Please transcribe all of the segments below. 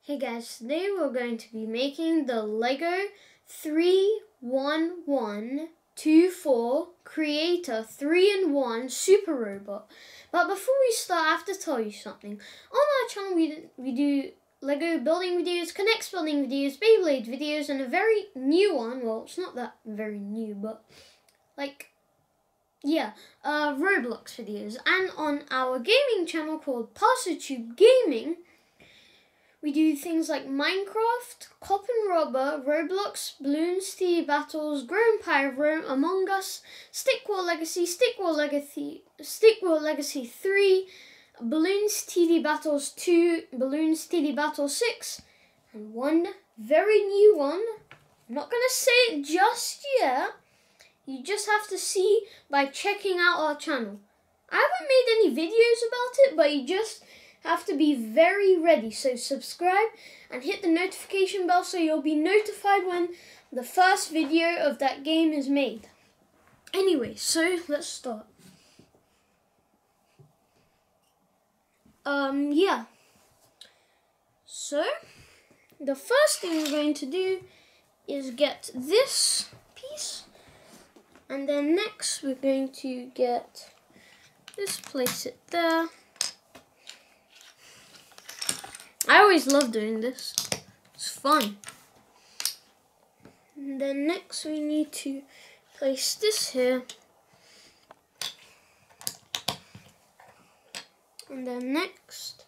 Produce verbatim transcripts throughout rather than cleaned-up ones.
Hey guys, today we're going to be making the Lego three one one two four Creator three in one Super Robot. But before we start, I have to tell you something. On our channel we, we do Lego building videos, Connects building videos, Beyblade videos, and a very new one, well it's not that very new, but like, yeah, uh, Roblox videos. And on our gaming channel called Parsatube Gaming, we do things like Minecraft, Cop and Robber, Roblox, Bloons, T V Battles, Grown Pyro, Among Us, Stick War Legacy, Stick War Legacy, Stick War Legacy three, Bloons T V Battles two, Bloons T V Battles six, and one very new one. I'm not going to say it just yet. You just have to see by checking out our channel. I haven't made any videos about it, but you just have to be very ready. So subscribe and hit the notification bell so you'll be notified when the first video of that game is made. Anyway, so let's start. Um, yeah. So, the first thing we're going to do is get this piece. And then next we're going to get this, place it there. I always love doing this. It's fun. And then next we need to place this here. And then next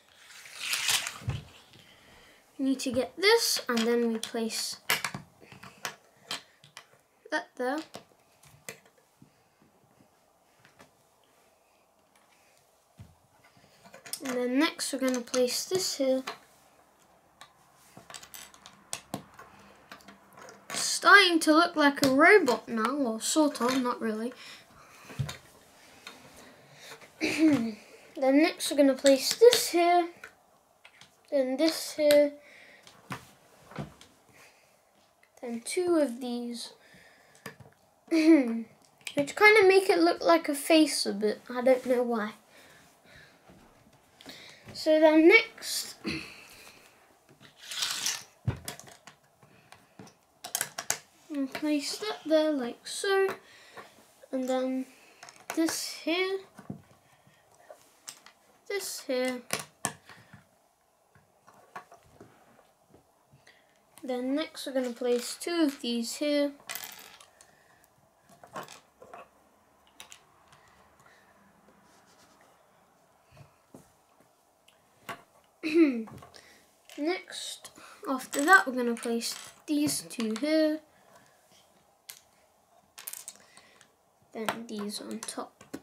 we need to get this, and then we place that there. And then next we're going to place this here. It's starting to look like a robot now, well sort of, not really. Then next we're going to place this here. Then this here. Then two of these. Which kind of make it look like a face a bit, I don't know why. So then next, I'll place that there like so, and then this here, this here, then next we're going to place two of these here. Next, after that, we're going to place these two here, then these on top.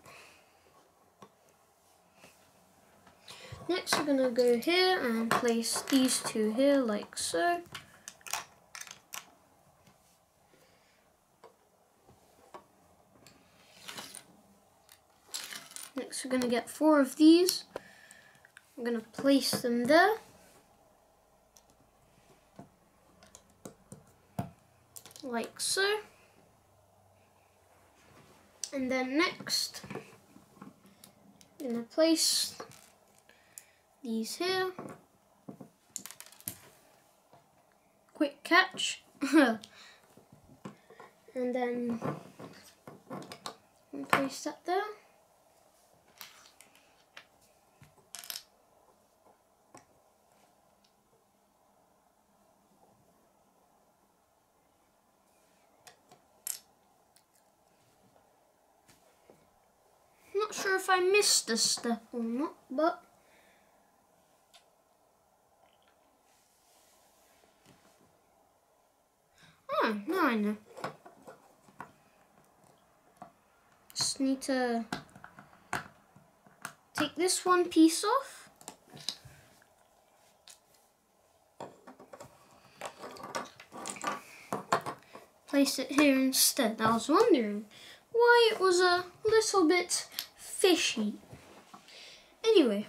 Next, we're going to go here and place these two here like so. Next, we're going to get four of these. I'm going to place them there. Like so. And then next, I'm going to place these here. Quick catch. And then I'll place that there. Not sure if I missed a step or not, but oh, now I know. Just need to take this one piece off. Place it here instead. I was wondering why it was a little bit fishy. Anyway,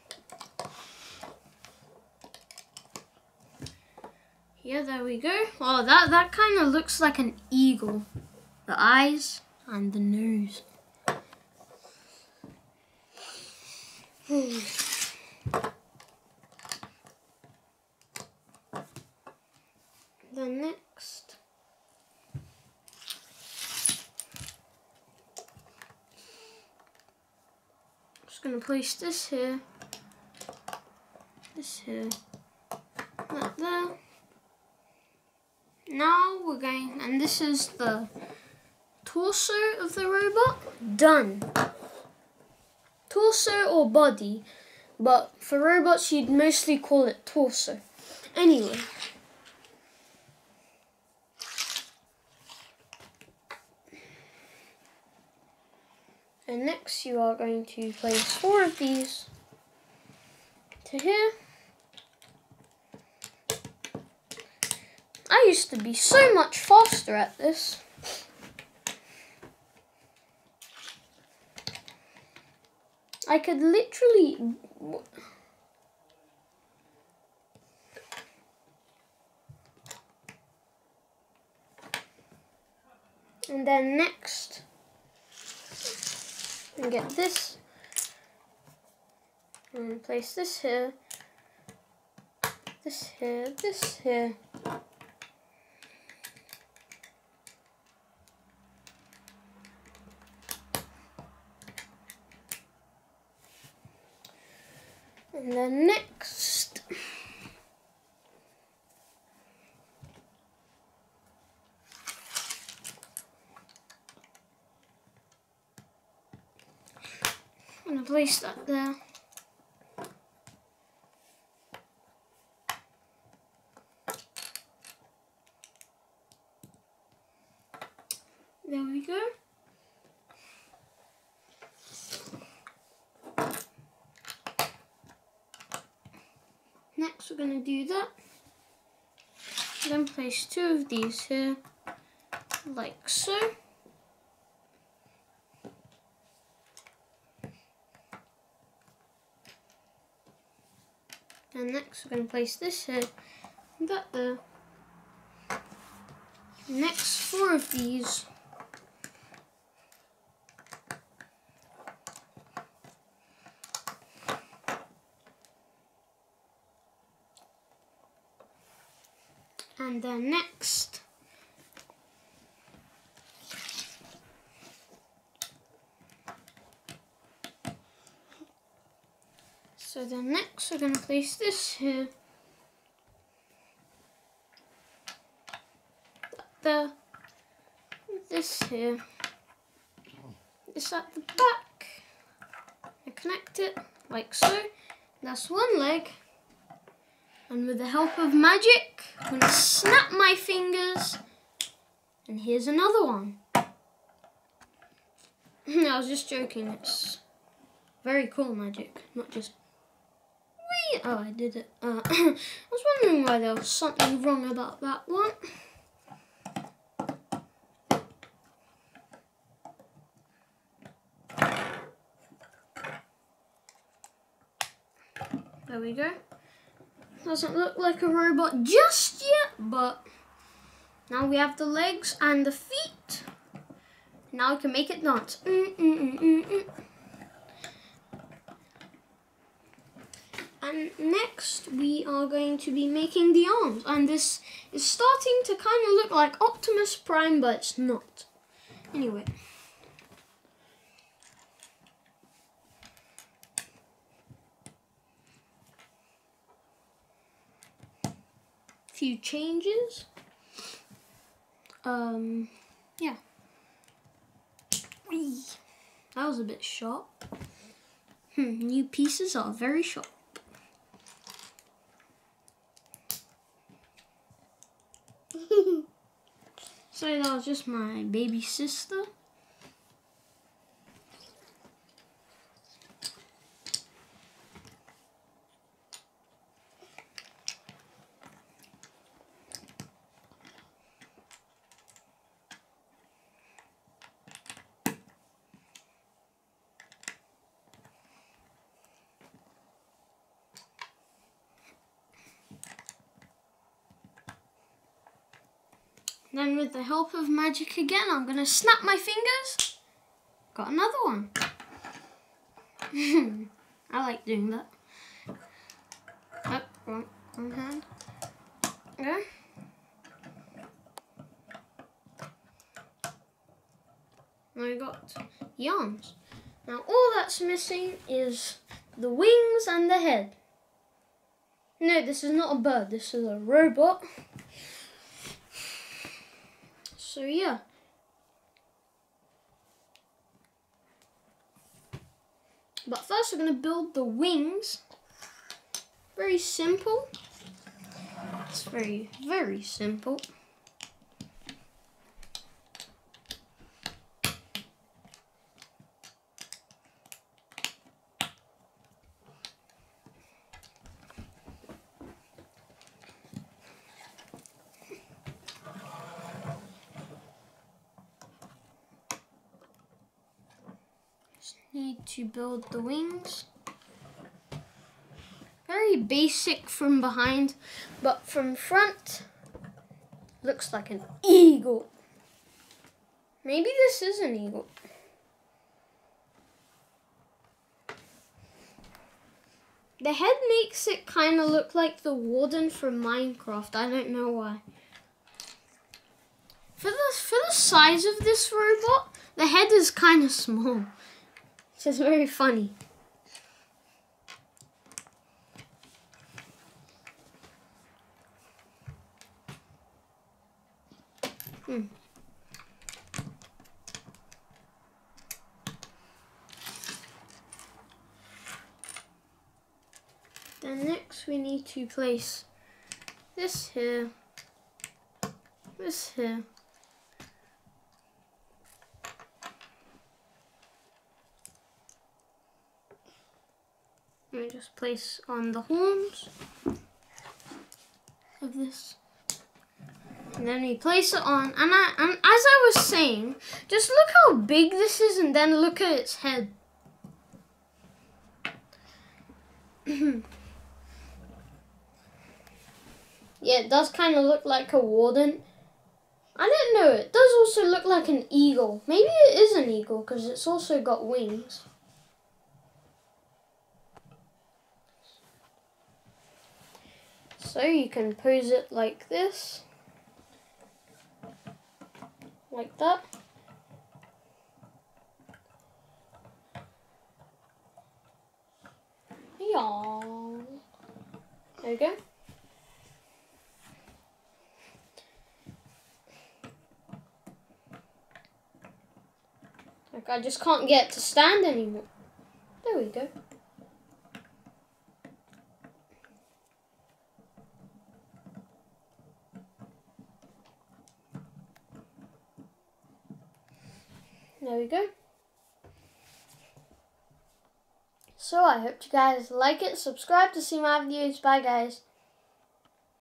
yeah, there we go. Oh, that that kind of looks like an eagle. The eyes and the nose. then next, I'm just going to place this here, this here, that there. Now we're going, and this is the torso of the robot. Done. Torso or body, but for robots you'd mostly call it torso. Anyway. And next you are going to place four of these to here. I used to be so much faster at this. I could literally... And then next, and get this, and place this here, this here, this here. And then next, I'm going to place that there. There we go. Next we're going to do that. Then place two of these here, like so. And next we're going to place this here, and that there. Next four of these. And then next, so then next we're going to place this here, there, this here, this at the back, and connect it like so. That's one leg. And with the help of magic, I'm going to snap my fingers, and here's another one. No, I was just joking, it's very cool magic, not just wee. Oh, I did it. Uh, I was wondering why there was something wrong about that one. There we go. Doesn't look like a robot just yet, but now we have the legs and the feet. Now we can make it dance. Mm, mm, mm, mm, mm. And next we are going to be making the arms, and this is starting to kind of look like Optimus Prime, but it's not. Anyway. Few changes. Um, yeah. Whee. That was a bit sharp. Hmm, new pieces are very sharp. So that was just my baby sister. Then with the help of magic again, I'm going to snap my fingers. Got another one. I like doing that. Oh, wrong, wrong hand. Okay. got the arms. Now all that's missing is the wings and the head. No, this is not a bird, this is a robot. So yeah. But first we're going to build the wings. Very simple. It's very, very simple. Need to build the wings. Very basic from behind, but from front looks like an eagle. Maybe this is an eagle. The head makes it kind of look like the warden from Minecraft. I don't know why. For the, for the size of this robot, the head is kind of small. It's just very funny. Hmm. Then next we need to place this here, this here. And just place on the horns of this. And then we place it on, and, I, and as I was saying, just look how big this is and then look at its head. Yeah, it does kind of look like a warden. I don't know, it does also look like an eagle. Maybe it is an eagle because it's also got wings. So you can pose it like this, like that. Yeah. There you go. Like I just can't get it to stand anymore. There we go. There we go. So I hope you guys like it. Subscribe to see my videos. Bye guys.